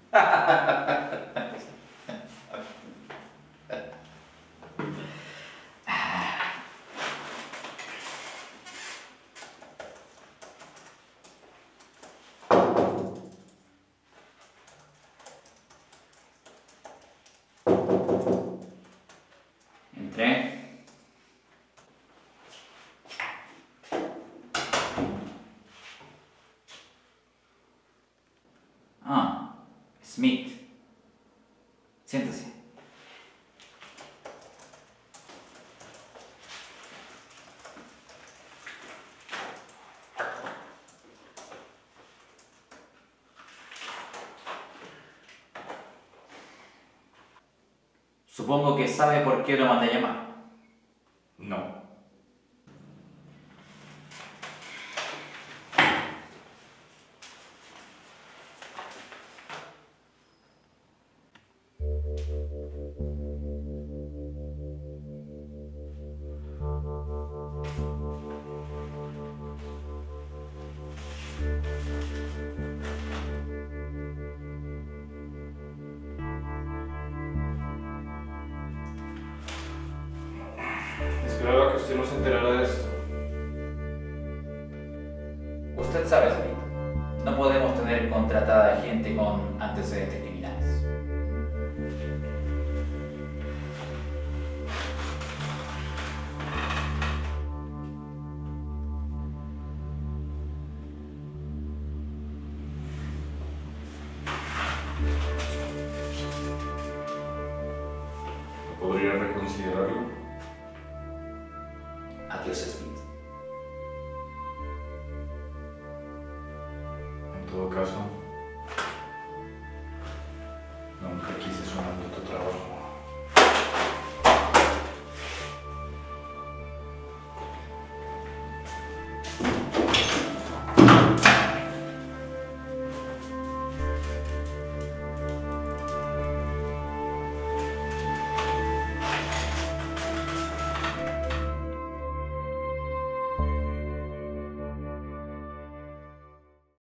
Entré. Ah, Smith. Siéntese. Supongo que sabe por qué lo mandé a llamar. No. Esperaba que usted no se enterara de esto. Usted sabe, Smith, no podemos tener contratada gente con antecedentes criminales. ¿Podría reconsiderarlo? Adiós, Smith.